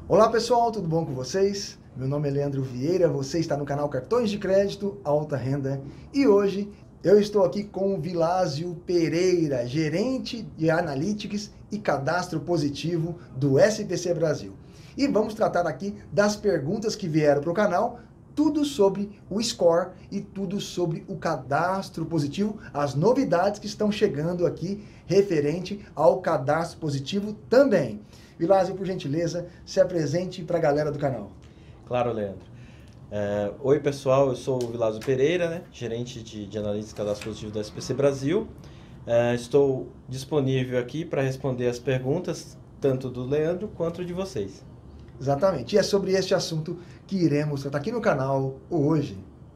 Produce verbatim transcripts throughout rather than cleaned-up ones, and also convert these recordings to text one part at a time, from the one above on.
Olá pessoal, tudo bom com vocês? Meu nome é Leandro Vieira, você está no canal Cartões de Crédito Alta Renda e hoje eu estou aqui com o Vilásio Pereira, gerente de Analytics e Cadastro Positivo do S P C Brasil. E vamos tratar aqui das perguntas que vieram para o canal, tudo sobre o score e tudo sobre o cadastro positivo, as novidades que estão chegando aqui referente ao cadastro positivo também. Vilásio, por gentileza, se apresente para a galera do canal. Claro, Leandro. É, oi, pessoal, eu sou o Vilásio Pereira, né, gerente de, de Analytics e Cadastro Positivo do S P C Brasil. É, estou disponível aqui para responder as perguntas, tanto do Leandro quanto de vocês. Exatamente, e é sobre este assunto que iremos tratar aqui no canal hoje.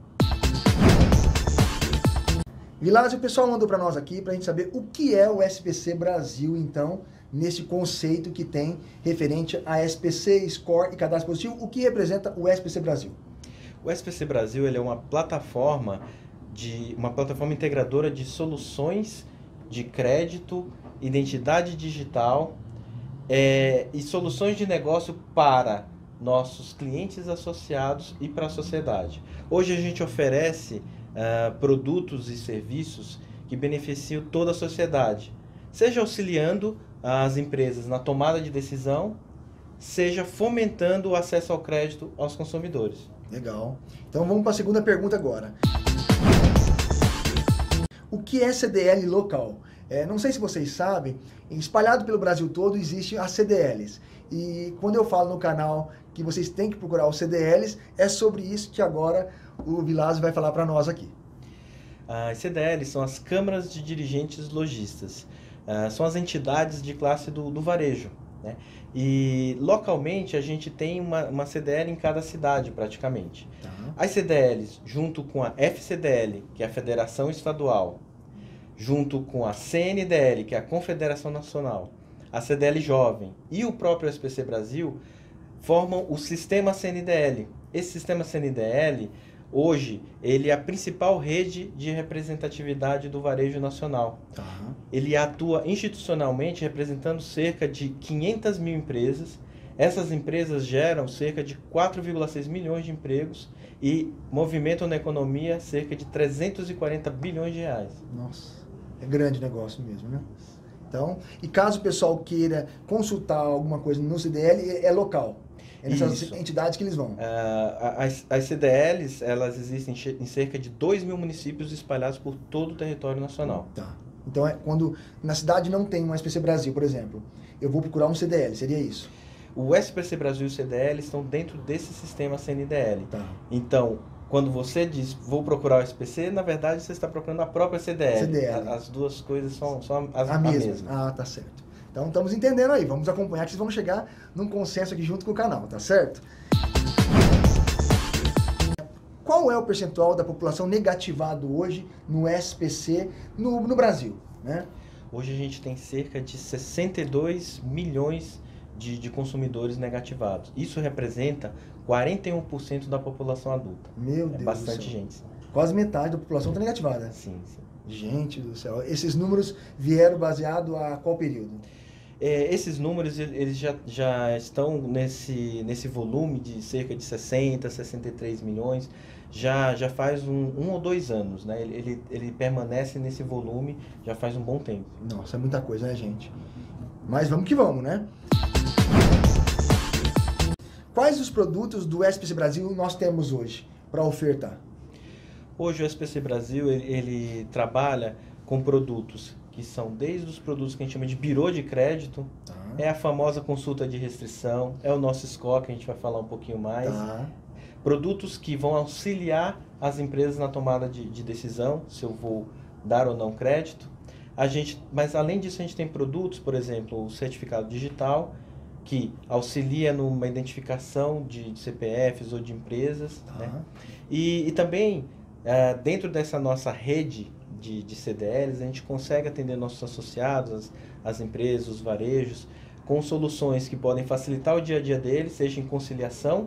Vilásio, o pessoal mandou para nós aqui para a gente saber o que é o S P C Brasil, então, nesse conceito que tem referente a S P C, Score e Cadastro Positivo, o que representa o S P C Brasil? O S P C Brasil ele é uma plataforma, de, uma plataforma integradora de soluções de crédito, identidade digital é, e soluções de negócio para nossos clientes associados e para a sociedade. Hoje a gente oferece uh, produtos e serviços que beneficiam toda a sociedade, seja auxiliando as empresas na tomada de decisão, seja fomentando o acesso ao crédito aos consumidores. Legal. Então vamos para a segunda pergunta agora. O que é C D L local? É, não sei se vocês sabem, espalhado pelo Brasil todo existem as C D Ls. E quando eu falo no canal que vocês têm que procurar os C D Ls, é sobre isso que agora o Vilásio vai falar para nós aqui. As C D Ls são as câmaras de dirigentes lojistas. Uh, são as entidades de classe do, do varejo, né? E localmente a gente tem uma, uma C D L em cada cidade praticamente. Tá. As C D Ls, junto com a F C D L, que é a Federação Estadual, junto com a C N D L, que é a Confederação Nacional, a C D L Jovem e o próprio S P C Brasil, formam o Sistema C N D L. Esse Sistema C N D L, hoje, ele é a principal rede de representatividade do varejo nacional. Uhum. Ele atua institucionalmente representando cerca de quinhentas mil empresas. Essas empresas geram cerca de quatro vírgula seis milhões de empregos e movimentam na economia cerca de trezentos e quarenta bilhões de reais. Nossa, é grande negócio mesmo, né? Então, e caso o pessoal queira consultar alguma coisa no C D L, é local. É nessas Isso. entidades que eles vão. Uh, as, as C D Ls, elas existem em cerca de dois mil municípios espalhados por todo o território nacional. Tá. Então, é quando na cidade não tem um S P C Brasil, por exemplo, eu vou procurar um C D L, seria isso? O S P C Brasil e o C D L estão dentro desse sistema C N D L. Tá. Então, quando você diz, vou procurar o S P C, na verdade você está procurando a própria C D L. C D L. As duas coisas são, são as, a, a mesma. mesma. Ah, tá certo. Então estamos entendendo aí, vamos acompanhar que vocês vão chegar num consenso aqui junto com o canal, tá certo? Qual é o percentual da população negativado hoje no S P C no, no Brasil, né? Hoje a gente tem cerca de sessenta e dois milhões de, de consumidores negativados. Isso representa quarenta e um por cento da população adulta. Meu Deus é bastante do céu. gente. Quase metade da população está negativada. Sim, sim. Gente do céu. Esses números vieram baseado a qual período? É, esses números eles já, já estão nesse, nesse volume de cerca de sessenta, sessenta e três milhões, já, já faz um, um ou dois anos, né? Ele, ele, ele permanece nesse volume já faz um bom tempo. Nossa, é muita coisa, né, gente? Mas vamos que vamos, né? Quais os produtos do S P C Brasil nós temos hoje para ofertar? Hoje o S P C Brasil ele, ele trabalha com produtos que são desde os produtos que a gente chama de birô de crédito, tá. É a famosa consulta de restrição, é o nosso score que a gente vai falar um pouquinho mais. Tá. Produtos que vão auxiliar as empresas na tomada de, de decisão, se eu vou dar ou não crédito. A gente, mas além disso a gente tem produtos, por exemplo, o certificado digital, que auxilia numa identificação de, de C P Fs ou de empresas. Tá. Né? E, e também, uh, dentro dessa nossa rede de, de C D Ls, a gente consegue atender nossos associados, as, as empresas, os varejos, com soluções que podem facilitar o dia a dia deles, seja em conciliação,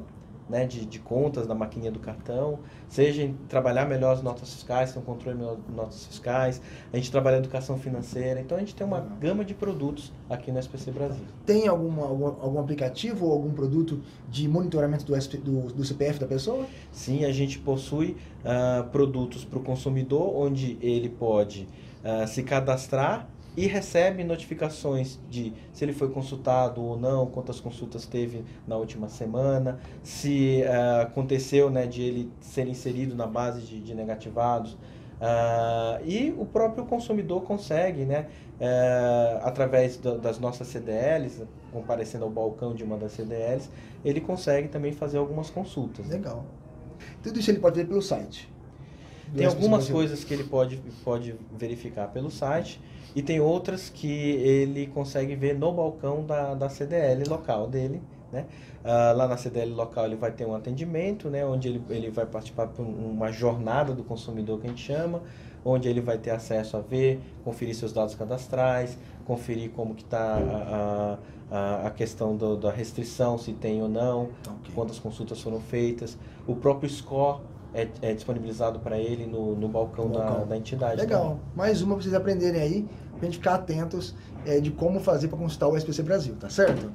né, de, de contas da maquininha do cartão, seja em trabalhar melhor as notas fiscais, ter um controle melhor das notas fiscais, a gente trabalha educação financeira, então a gente tem uma uhum. gama de produtos aqui no S P C Brasil. Tem alguma, algum, algum aplicativo ou algum produto de monitoramento do, S P, do, do C P F da pessoa? Sim, a gente possui uh, produtos para o consumidor, onde ele pode uh, se cadastrar e recebe notificações de se ele foi consultado ou não, quantas consultas teve na última semana, se uh, aconteceu, né, de ele ser inserido na base de, de negativados. Uh, e o próprio consumidor consegue, né, uh, através do, das nossas C D Ls, comparecendo ao balcão de uma das C D Ls, ele consegue também fazer algumas consultas. Legal. Tudo isso ele pode ver pelo site? Tem algumas coisas que ele pode, pode verificar pelo site, e tem outras que ele consegue ver no balcão da, da C D L local dele, né? Uh, lá na C D L local ele vai ter um atendimento, né? Onde ele, ele vai participar de uma jornada do consumidor que a gente chama, onde ele vai ter acesso a ver, conferir seus dados cadastrais, conferir como que está a, a, a questão do, da restrição, se tem ou não, okay. Quantas consultas foram feitas, o próprio score é, é disponibilizado para ele no, no balcão, no balcão. Da, da entidade. Legal, também. Mais uma para vocês aprenderem aí, para a gente ficar atentos é, de como fazer para consultar o S P C Brasil, tá certo?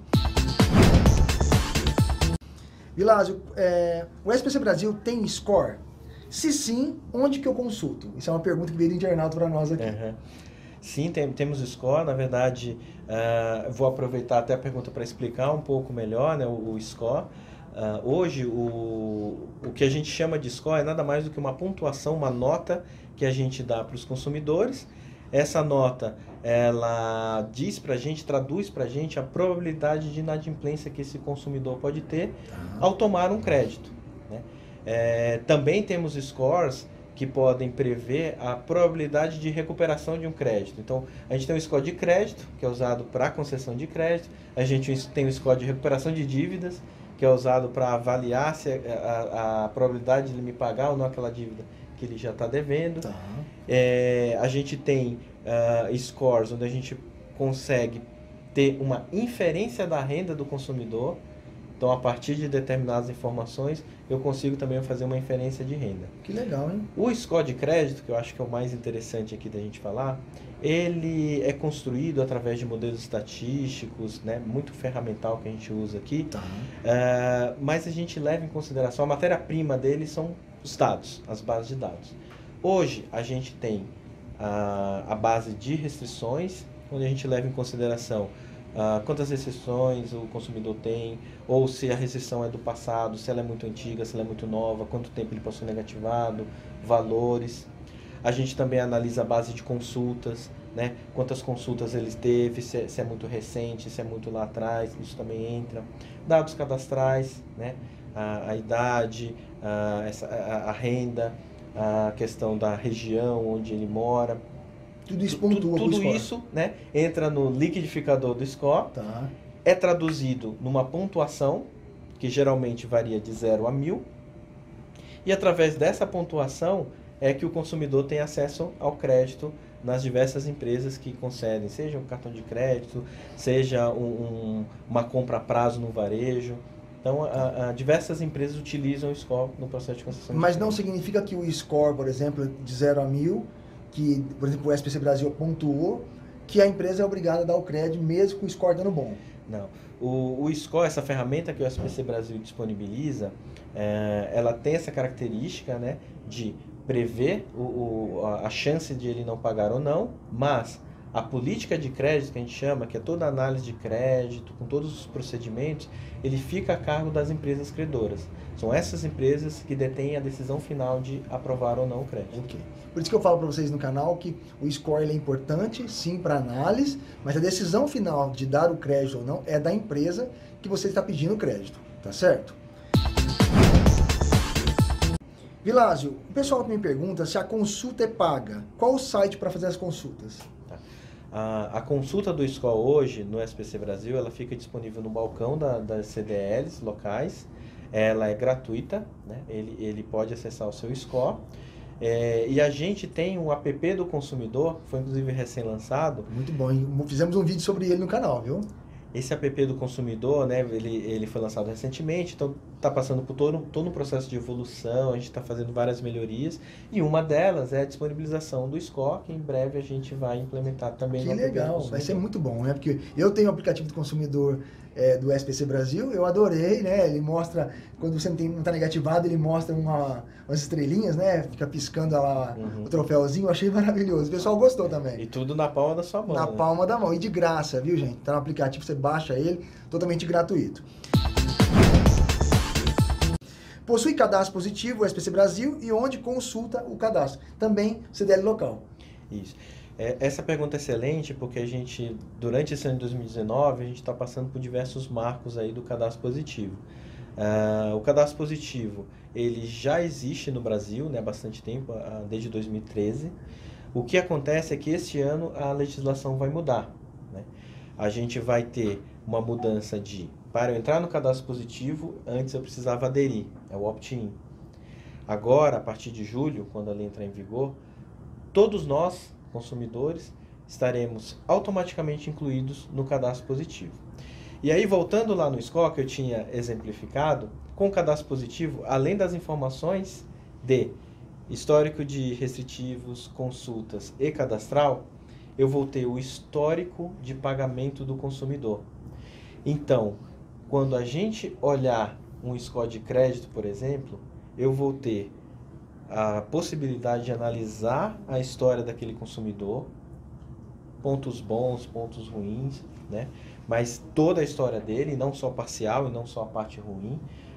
Vilásio, é, o S P C Brasil tem score? Se sim, onde que eu consulto? Isso é uma pergunta que veio do internauta para nós aqui. Uhum. Sim, tem, temos score. Na verdade, uh, vou aproveitar até a pergunta para explicar um pouco melhor, né, o, o score. Uh, hoje, o, o que a gente chama de score é nada mais do que uma pontuação, uma nota que a gente dá para os consumidores. Essa nota, ela diz para a gente, traduz para a gente a probabilidade de inadimplência que esse consumidor pode ter uhum. ao tomar um crédito, né? É, também temos scores que podem prever a probabilidade de recuperação de um crédito. Então, a gente tem o score de crédito, que é usado para concessão de crédito. A gente tem o score de recuperação de dívidas, que é usado para avaliar se a, a, a probabilidade de ele me pagar ou não aquela dívida que ele já está devendo. Uhum. É, a gente tem uh, scores onde a gente consegue ter uma inferência da renda do consumidor. Então, a partir de determinadas informações, eu consigo também fazer uma inferência de renda. Que legal, hein? O score de crédito, que eu acho que é o mais interessante aqui da gente falar, ele é construído através de modelos estatísticos, né? Muito ferramental que a gente usa aqui. Tá. Uh, mas a gente leva em consideração, a matéria-prima dele são os dados, as bases de dados. Hoje, a gente tem a, a base de restrições, onde a gente leva em consideração Uh, quantas restrições o consumidor tem, ou se a restrição é do passado, se ela é muito antiga, se ela é muito nova, quanto tempo ele passou negativado, valores. A gente também analisa a base de consultas, né? Quantas consultas ele teve, se é, se é muito recente, se é muito lá atrás, isso também entra. Dados cadastrais, né? a, a idade, a, essa, a, a renda, a questão da região onde ele mora. Tudo isso pontua Tudo, tudo isso, né, entra no liquidificador do score, tá. É traduzido numa pontuação, que geralmente varia de zero a mil, e através dessa pontuação é que o consumidor tem acesso ao crédito nas diversas empresas que concedem, seja um cartão de crédito, seja um, um, uma compra a prazo no varejo. Então, a, a diversas empresas utilizam o score no processo de concessão. Mas não significa que o score, por exemplo, de zero a mil, que, por exemplo, o S P C Brasil pontuou, que a empresa é obrigada a dar o crédito mesmo com o score dando bom. Não. O, o score, essa ferramenta que o S P C Brasil disponibiliza, é, ela tem essa característica, né, de prever o, o, a chance de ele não pagar ou não, mas a política de crédito, que a gente chama, que é toda a análise de crédito, com todos os procedimentos, ele fica a cargo das empresas credoras. São essas empresas que detêm a decisão final de aprovar ou não o crédito. Okay. Por isso que eu falo para vocês no canal que o score ele é importante, sim, para análise, mas a decisão final de dar o crédito ou não é da empresa que você está pedindo o crédito, tá certo? Vilásio, o pessoal me pergunta se a consulta é paga. Qual o site para fazer as consultas? Tá. A, a consulta do score hoje no S P C Brasil, ela fica disponível no balcão da, das C D Ls locais. Ela é gratuita, né? ele, ele pode acessar o seu score. É, e a gente tem um app do consumidor, foi inclusive recém-lançado. Muito bom, hein? Fizemos um vídeo sobre ele no canal, viu? Esse app do consumidor, né, ele, ele foi lançado recentemente, então está passando por todo, todo um processo de evolução, a gente está fazendo várias melhorias, e uma delas é a disponibilização do score, que em breve a gente vai implementar também Que no app do legal, consumidor. vai ser muito bom, né? Porque eu tenho o aplicativo do consumidor é, do S P C Brasil, eu adorei, né? Ele mostra, quando você não está negativado, ele mostra uma, umas estrelinhas, né? Fica piscando lá Uhum. o troféuzinho, eu achei maravilhoso. O pessoal gostou também. E tudo na palma da sua mão. Na né? palma da mão, e de graça, viu, gente? Tá no aplicativo, você baixa ele, totalmente gratuito. Possui cadastro positivo, o S P C Brasil, e onde consulta o cadastro? Também C D L local. Isso. É, essa pergunta é excelente porque a gente, durante esse ano de dois mil e dezenove, a gente está passando por diversos marcos aí do cadastro positivo. Uh, o cadastro positivo, ele já existe no Brasil, né, há bastante tempo, uh, desde dois mil e treze. O que acontece é que este ano a legislação vai mudar, né? A gente vai ter uma mudança de, para eu entrar no cadastro positivo, antes eu precisava aderir, é o opt-in. Agora, a partir de julho, quando a lei entrar em vigor, todos nós, consumidores, estaremos automaticamente incluídos no cadastro positivo. E aí, voltando lá no score que eu tinha exemplificado, com o cadastro positivo, além das informações de histórico de restritivos, consultas e cadastral, eu vou ter o histórico de pagamento do consumidor. Então, quando a gente olhar um score de crédito, por exemplo, eu vou ter a possibilidade de analisar a história daquele consumidor, pontos bons, pontos ruins, né? Mas toda a história dele, não só parcial e não só a parte ruim.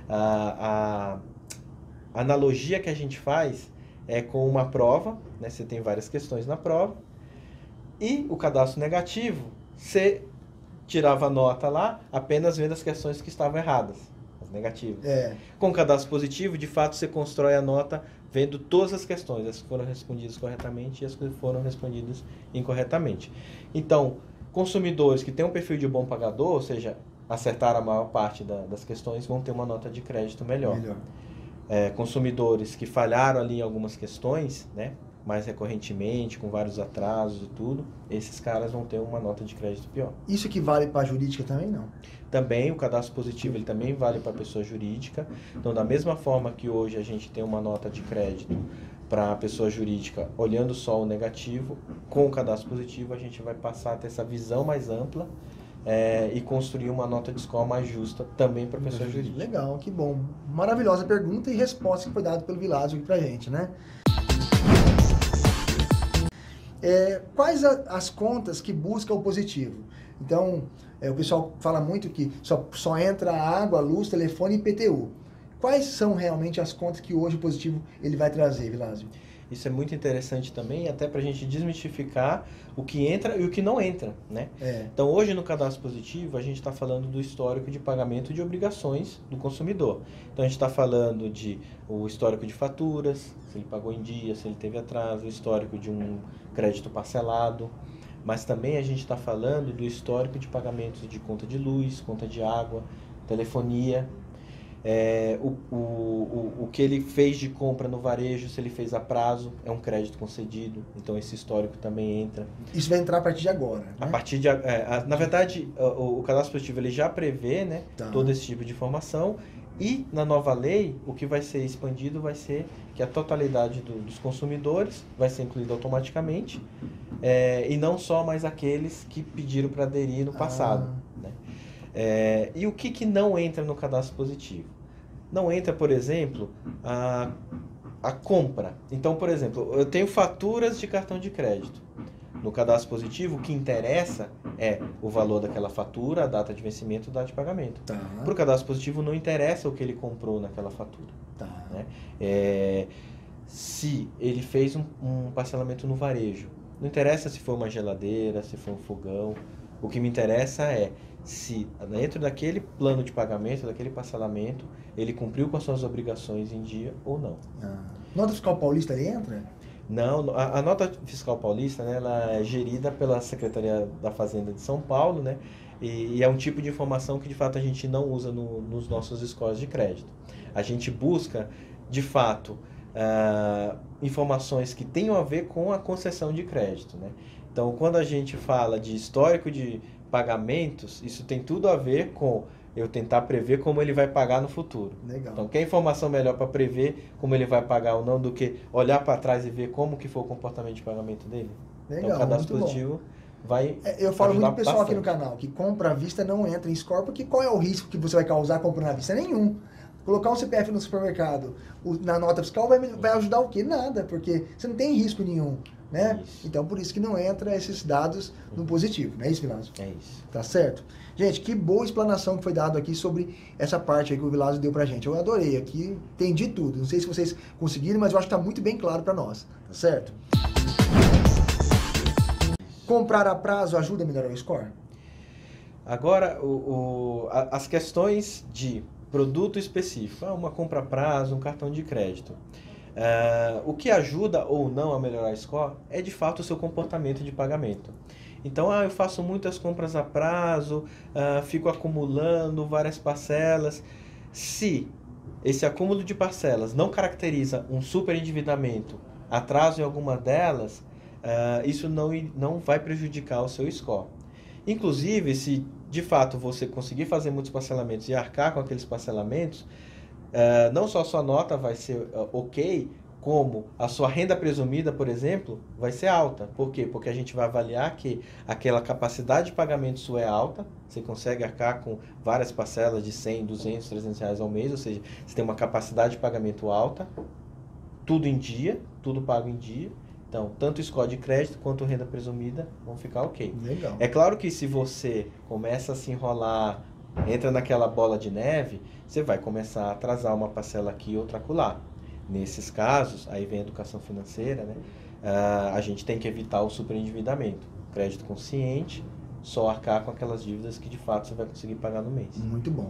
A, a analogia que a gente faz é com uma prova, né? Você tem várias questões na prova, e o cadastro negativo, você tirava a nota lá apenas vendo as questões que estavam erradas, as negativas. É. Com o cadastro positivo, de fato, você constrói a nota vendo todas as questões, as que foram respondidas corretamente e as que foram respondidas incorretamente. Então, consumidores que têm um perfil de bom pagador, ou seja, acertaram a maior parte da, das questões, vão ter uma nota de crédito melhor. Melhor. É, consumidores que falharam ali em algumas questões, né, mais recorrentemente, com vários atrasos e tudo, esses caras vão ter uma nota de crédito pior. Isso que vale para a jurídica também, não? Também o cadastro positivo, ele também vale para a pessoa jurídica. Então, da mesma forma que hoje a gente tem uma nota de crédito para a pessoa jurídica olhando só o negativo, com o cadastro positivo a gente vai passar a ter essa visão mais ampla é, e construir uma nota de score mais justa também para a pessoa jurídica. Legal, que bom. Maravilhosa pergunta e resposta que foi dada pelo Vilásio aqui para a gente, né? É, quais a, as contas que buscam o positivo? Então, é, o pessoal fala muito que só, só entra água, luz, telefone e I P T U. Quais são realmente as contas que hoje o positivo ele vai trazer, Vilásio? Isso é muito interessante também, até para a gente desmistificar o que entra e o que não entra, né? É. Então, hoje no cadastro positivo, a gente está falando do histórico de pagamento de obrigações do consumidor. Então, a gente está falando de o histórico de faturas, se ele pagou em dia, se ele teve atraso, o histórico de um crédito parcelado, mas também a gente está falando do histórico de pagamentos de conta de luz, conta de água, telefonia, é, o, o, o, o que ele fez de compra no varejo, se ele fez a prazo, é um crédito concedido, então esse histórico também entra. Isso vai entrar a partir de agora, né? A partir de, é, a, na verdade, o, o cadastro positivo ele já prevê, né, Tá. todo esse tipo de informação, e na nova lei, o que vai ser expandido vai ser que a totalidade do, dos consumidores vai ser incluída automaticamente, é, e não só mais aqueles que pediram para aderir no passado. Ah. Né? É, e o que, que não entra no cadastro positivo? Não entra, por exemplo, a, a compra. Então, por exemplo, eu tenho faturas de cartão de crédito. No cadastro positivo, o que interessa é o valor daquela fatura, a data de vencimento e a data de pagamento. Tá. Para o cadastro positivo, não interessa o que ele comprou naquela fatura. Tá. Né? É, se ele fez um, um parcelamento no varejo, não interessa se foi uma geladeira, se foi um fogão. O que me interessa é se dentro daquele plano de pagamento, daquele parcelamento, ele cumpriu com as suas obrigações em dia ou não. Ah. Nota fiscal paulista ele entra? Não, a, a nota fiscal paulista, né, ela é gerida pela Secretaria da Fazenda de São Paulo, né, e, e é um tipo de informação que de fato a gente não usa no, nos nossos scores de crédito. A gente busca, de fato, uh, informações que tenham a ver com a concessão de crédito, né? Então, quando a gente fala de histórico de pagamentos, isso tem tudo a ver com eu tentar prever como ele vai pagar no futuro. Legal. Então, quer informação melhor para prever como ele vai pagar ou não do que olhar para trás e ver como que foi o comportamento de pagamento dele? Legal, então, o cadastro muito positivo bom. vai É, eu falo ajudar muito pro pessoal bastante. aqui no canal que compra à vista não entra em score, porque qual é o risco que você vai causar comprando à vista? Nenhum. Colocar um C P F no supermercado o- na nota fiscal vai, vai ajudar o quê? Nada, porque você não tem risco nenhum, né? Isso. Então, por isso que não entra esses dados no positivo, não é isso, Vilásio? É isso. Tá certo? Gente, que boa explanação que foi dada aqui sobre essa parte aí que o Vilásio deu pra gente. Eu adorei aqui, entendi tudo. Não sei se vocês conseguiram, mas eu acho que tá muito bem claro pra nós, tá certo? Comprar a prazo ajuda a melhorar o score? Agora, o, o- a- as questões de produto específico, ah, uma compra a prazo, um cartão de crédito. Ah, o que ajuda ou não a melhorar o score é de fato o seu comportamento de pagamento. Então, ah, eu faço muitas compras a prazo, ah, fico acumulando várias parcelas. Se esse acúmulo de parcelas não caracteriza um superendividamento, atraso em alguma delas, ah, isso não, i- não vai prejudicar o seu score. Inclusive, se de fato você conseguir fazer muitos parcelamentos e arcar com aqueles parcelamentos, eh, não só a sua nota vai ser eh, ok, como a sua renda presumida, por exemplo, vai ser alta. Por quê? Porque a gente vai avaliar que aquela capacidade de pagamento sua é alta, você consegue arcar com várias parcelas de cem, duzentos, trezentos reais ao mês, ou seja, você tem uma capacidade de pagamento alta, tudo em dia, tudo pago em dia. Então, tanto o score de crédito quanto renda presumida vão ficar ok. Legal. É claro que se você começa a se enrolar, entra naquela bola de neve, você vai começar a atrasar uma parcela aqui e outra acolá. Nesses casos, aí vem a educação financeira, né? Ah, a gente tem que evitar o superendividamento. Crédito consciente, só arcar com aquelas dívidas que de fato você vai conseguir pagar no mês. Muito bom.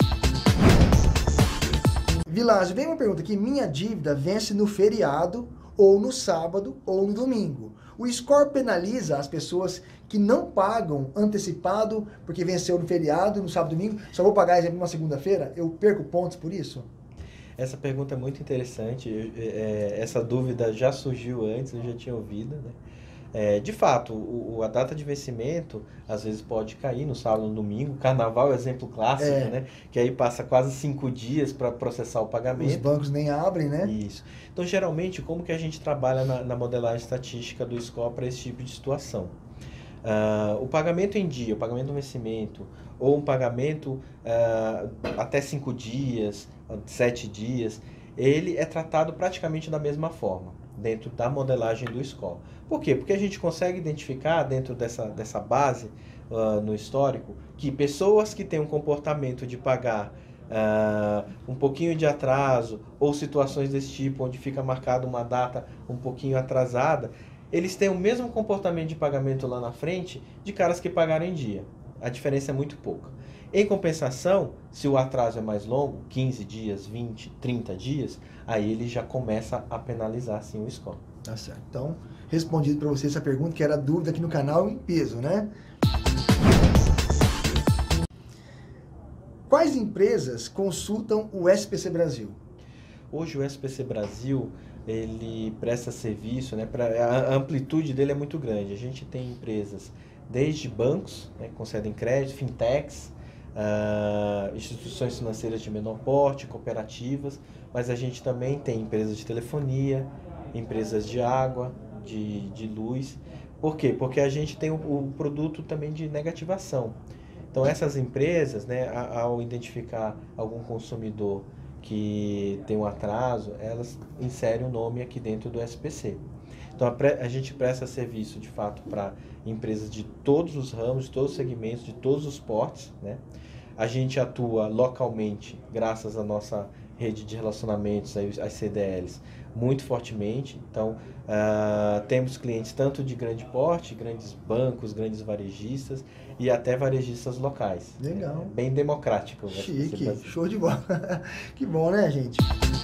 Vilásio, vem uma pergunta aqui. Minha dívida vence no feriado, ou no sábado, ou no domingo. O score penaliza as pessoas que não pagam antecipado porque venceu no feriado, no sábado e domingo. Só vou pagar, exemplo, uma segunda-feira? Eu perco pontos por isso? Essa pergunta é muito interessante. Eu- é, essa dúvida já surgiu antes, eu já tinha ouvido, né? É, de fato, o, o- a data de vencimento às vezes pode cair no sábado, no domingo. Carnaval é exemplo clássico, É. né? Que aí passa quase cinco dias para processar o Os pagamento. bancos nem abrem, né? Isso. Então, geralmente, como que a gente trabalha na, na modelagem estatística do score para esse tipo de situação? Ah, o pagamento em dia, o pagamento no vencimento, ou um pagamento ah, até cinco dias, sete dias, ele é tratado praticamente da mesma forma, dentro da modelagem do score. Por quê? Porque a gente consegue identificar dentro dessa, dessa base, ah, no histórico, que pessoas que têm um comportamento de pagar ah, um pouquinho de atraso, ou situações desse tipo, onde fica marcada uma data um pouquinho atrasada, eles têm o mesmo comportamento de pagamento lá na frente de caras que pagaram em dia. A diferença é muito pouca. Em compensação, se o atraso é mais longo, quinze dias, vinte, trinta dias, aí ele já começa a penalizar sim o score. Tá certo. Então, respondido para você essa pergunta, que era dúvida aqui no canal em peso, né? Quais empresas consultam o S P C Brasil? Hoje o S P C Brasil, ele presta serviço, né, pra, a amplitude dele é muito grande. A gente tem empresas desde bancos, né, que concedem crédito, fintechs, ah, instituições financeiras de menor porte, cooperativas, mas a gente também tem empresas de telefonia, empresas de água, de, de luz. Por quê? Porque a gente tem o, o produto também de negativação. Então essas empresas, né, a- ao identificar algum consumidor que tem um atraso, elas inserem o nome aqui dentro do S P C. Então a, pre- a gente presta serviço de fato para empresas de todos os ramos, de todos os segmentos, de todos os portes, né? A gente atua localmente, graças à nossa rede de relacionamentos, aí, as C D Ls, muito fortemente. Então, ah, temos clientes tanto de grande porte, grandes bancos, grandes varejistas e até varejistas locais. Legal. É bem democrático. o S P C Chique, Brasil. show de bola. Que bom, né, gente?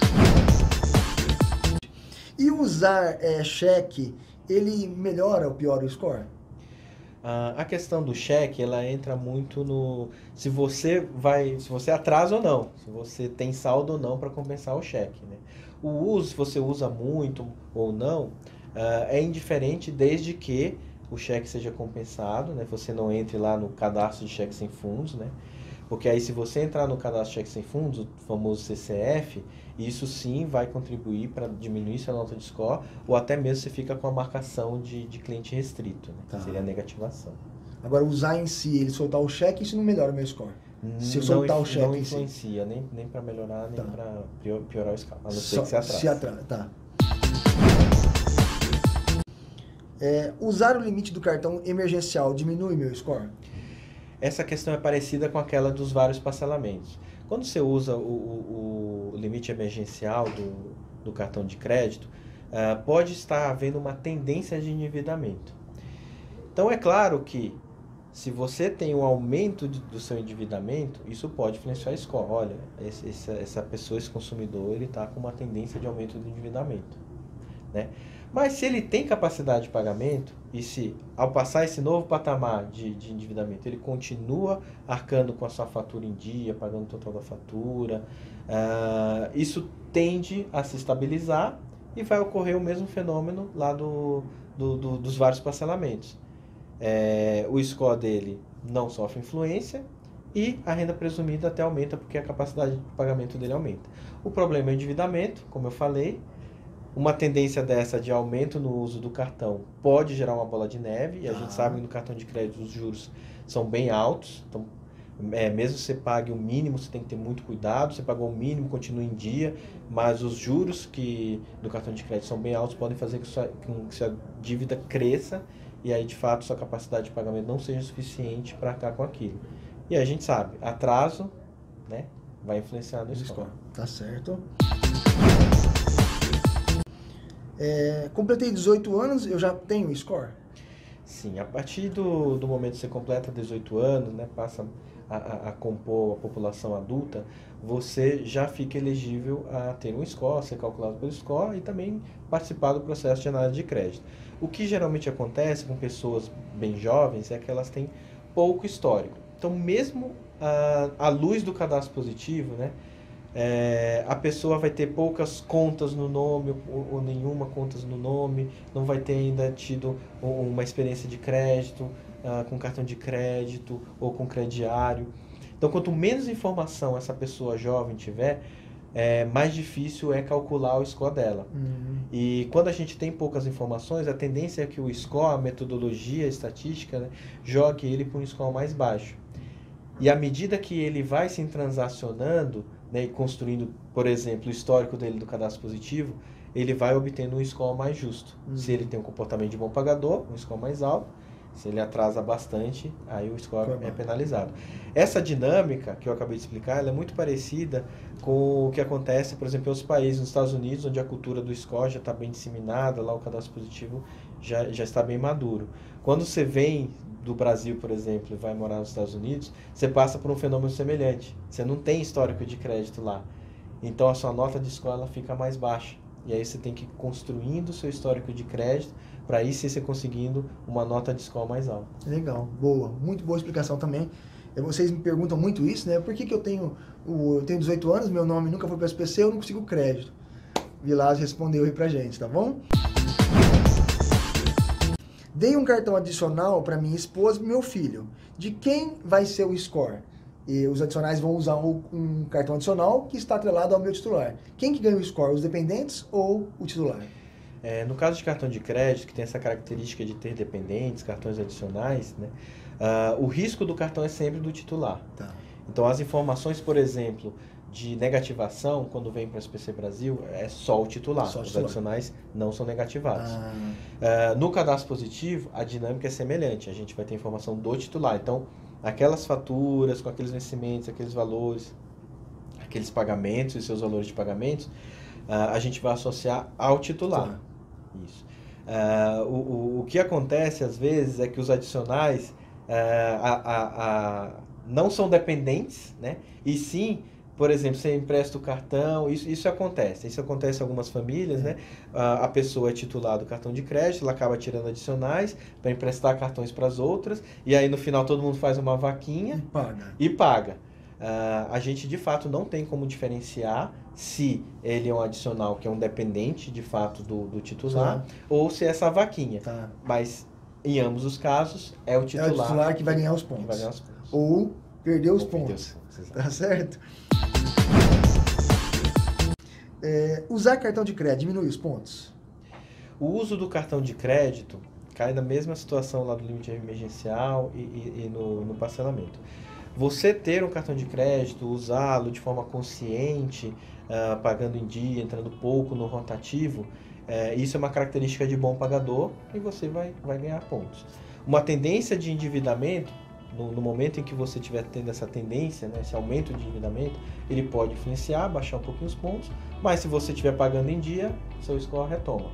E usar é, cheque, ele melhora ou piora o score? Ah, a questão do cheque, ela entra muito no se você vai, se você atrasa ou não, se você tem saldo ou não para compensar o cheque, né? O uso, se você usa muito ou não, ah, é indiferente desde que o cheque seja compensado, né? Você não entre lá no cadastro de cheque sem fundos, né? Porque aí se você entrar no cadastro de cheque sem fundos, o famoso C C F, isso sim vai contribuir para diminuir sua nota de score, ou até mesmo você fica com a marcação de, de cliente restrito, né? Tá. Seria a negativação. Agora, usar em si, ele soltar o cheque, isso não melhora o meu score? Se eu soltar não, o cheque não em si? influencia, nem, nem para melhorar, nem Tá. para piorar o score, a não ser Só, que se atrase. Se atrasa, tá. É, usar o limite do cartão emergencial diminui meu score? Essa questão é parecida com aquela dos vários parcelamentos. Quando você usa o, o, o limite emergencial do, do cartão de crédito, uh, pode estar havendo uma tendência de endividamento. Então é claro que se você tem um aumento de, do seu endividamento, isso pode influenciar o score. Olha, esse, essa, essa pessoa, esse consumidor, ele está com uma tendência de aumento do endividamento, né? Mas se ele tem capacidade de pagamento, e se ao passar esse novo patamar de, de endividamento, ele continua arcando com a sua fatura em dia, pagando o total da fatura, uh, isso tende a se estabilizar e vai ocorrer o mesmo fenômeno lá do, do, do, dos vários parcelamentos. É, o score dele não sofre influência e a renda presumida até aumenta porque a capacidade de pagamento dele aumenta. O problema é o endividamento, como eu falei. Uma tendência dessa de aumento no uso do cartão pode gerar uma bola de neve, e a ah. gente sabe que no cartão de crédito os juros são bem altos, então é, mesmo que você pague o mínimo, você tem que ter muito cuidado, você pagou o mínimo, continua em dia, mas os juros que do cartão de crédito são bem altos, podem fazer que sua, que sua dívida cresça, e aí de fato sua capacidade de pagamento não seja suficiente para arcar com aquilo. E aí a gente sabe, atraso, né, vai influenciar no score. Tá certo. É, completei dezoito anos, eu já tenho score? Sim, a partir do, do momento que você completa dezoito anos, né, passa a, a, a compor a população adulta, você já fica elegível a ter um score, ser calculado pelo score e também participar do processo de análise de crédito. O que geralmente acontece com pessoas bem jovens é que elas têm pouco histórico. Então, mesmo a, à luz do cadastro positivo, né, É, a pessoa vai ter poucas contas no nome ou, ou nenhuma contas no nome, não vai ter ainda tido uma experiência de crédito, uh, com cartão de crédito ou com crediário. Então, quanto menos informação essa pessoa jovem tiver, é, mais difícil é calcular o score dela. Uhum. E quando a gente tem poucas informações, a tendência é que o score, a metodologia a estatística, né, jogue ele para um score mais baixo. E à medida que ele vai se transacionando, né, e construindo, por exemplo, o histórico dele do cadastro positivo, ele vai obtendo um score mais justo. Uhum. Se ele tem um comportamento de bom pagador, um score mais alto. Se ele atrasa bastante, aí o score é penalizado. Essa dinâmica que eu acabei de explicar, ela é muito parecida com o que acontece, por exemplo, em outros países, nos Estados Unidos, onde a cultura do score já está bem disseminada, lá o cadastro positivo já, já está bem maduro. Quando você vem do Brasil, por exemplo, e vai morar nos Estados Unidos, você passa por um fenômeno semelhante. Você não tem histórico de crédito lá. Então a sua nota de score ela fica mais baixa. E aí você tem que ir construindo o seu histórico de crédito para aí sim você conseguindo uma nota de score mais alta. Legal, boa. Muito boa explicação também. Vocês me perguntam muito isso, né? Por que, que eu tenho o, eu tenho dezoito anos, meu nome nunca foi para S P C, eu não consigo crédito? Vilas respondeu aí pra gente, tá bom? Dei um cartão adicional para minha esposa e meu filho. De quem vai ser o score? E os adicionais vão usar um, um cartão adicional que está atrelado ao meu titular. Quem que ganha o score? Os dependentes ou o titular? É, no caso de cartão de crédito, que tem essa característica de ter dependentes, cartões adicionais, né, uh, o risco do cartão é sempre do titular. Tá. Então, as informações, por exemplo, de negativação, quando vem para o S P C Brasil, é só o titular. Só o Os titular. adicionais não são negativados. Ah. Uh, no cadastro positivo, a dinâmica é semelhante. A gente vai ter informação do titular. Então, aquelas faturas com aqueles vencimentos, aqueles valores, aqueles pagamentos e seus valores de pagamentos, uh, a gente vai associar ao titular. Tá. Isso. Uh, o, o, o que acontece às vezes é que os adicionais uh, a, a, a, não são dependentes, né? E sim, por exemplo, você empresta o cartão, isso, isso acontece. Isso acontece em algumas famílias, né? Uh, a pessoa é titular do cartão de crédito, ela acaba tirando adicionais para emprestar cartões para as outras, e aí no final todo mundo faz uma vaquinha e paga. E paga. Uh, a gente de fato não tem como diferenciar se ele é um adicional que é um dependente de fato do, do titular, sim, ou se é essa vaquinha. Tá. Mas em ambos os casos, é o titular, é o titular que vai ganhar os que pontos. vai ganhar os pontos. Ou perder os Ou pontos. perder os pontos, Tá certo? É, usar cartão de crédito diminui os pontos? O uso do cartão de crédito cai na mesma situação lá do limite emergencial e, e, e no, no parcelamento. Você ter um cartão de crédito, usá-lo de forma consciente, uh, pagando em dia, entrando pouco no rotativo, uh, isso é uma característica de bom pagador e você vai, vai ganhar pontos. Uma tendência de endividamento, no, no momento em que você estiver tendo essa tendência, né, esse aumento de endividamento, ele pode influenciar, baixar um pouquinho os pontos, mas se você estiver pagando em dia, seu score retoma.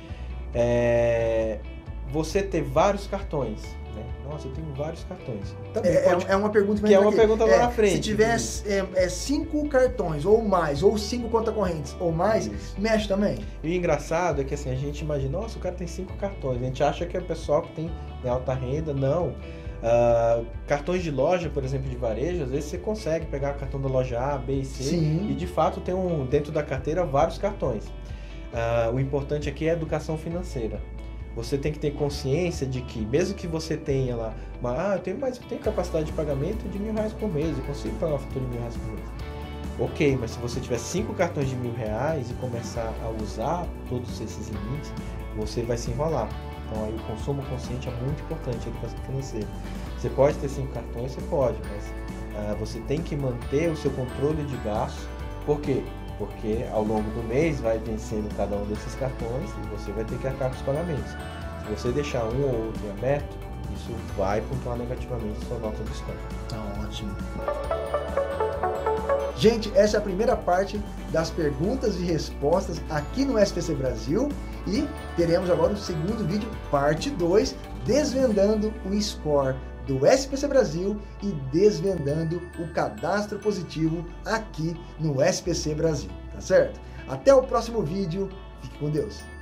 É, você ter vários cartões, né? Nossa, eu tenho vários cartões. É, pode... é uma pergunta que é uma aqui. pergunta lá é, na frente. Se tiver é, é, cinco cartões ou mais, ou cinco contas correntes ou mais, isso. Mexe também. E o engraçado é que assim, a gente imagina, nossa, o cara tem cinco cartões. A gente acha que é o pessoal que tem né, alta renda. Não. Uh, cartões de loja, por exemplo, de varejo, às vezes você consegue pegar o cartão da loja A, B e C. Sim. E de fato tem um, dentro da carteira vários cartões. Uh, o importante aqui é a educação financeira. Você tem que ter consciência de que, mesmo que você tenha lá, uma, ah, eu tenho, mas eu tenho capacidade de pagamento de mil reais por mês, eu consigo pagar uma fatura de mil reais por mês. Ok, mas se você tiver cinco cartões de mil reais e começar a usar todos esses limites, você vai se enrolar. Então aí o consumo consciente é muito importante, a educação financeira. Você pode ter cinco cartões, você pode, mas uh, você tem que manter o seu controle de gastos. Por quê? Porque ao longo do mês vai vencendo cada um desses cartões e você vai ter que arcar com os pagamentos. Se você deixar um ou outro aberto, isso vai pontuar negativamente a sua nota de desconto. Tá ótimo. Gente, essa é a primeira parte das perguntas e respostas aqui no S P C Brasil e teremos agora o segundo vídeo, parte dois, desvendando o score do S P C Brasil e desvendando o cadastro positivo aqui no S P C Brasil, tá certo? Até o próximo vídeo, fique com Deus!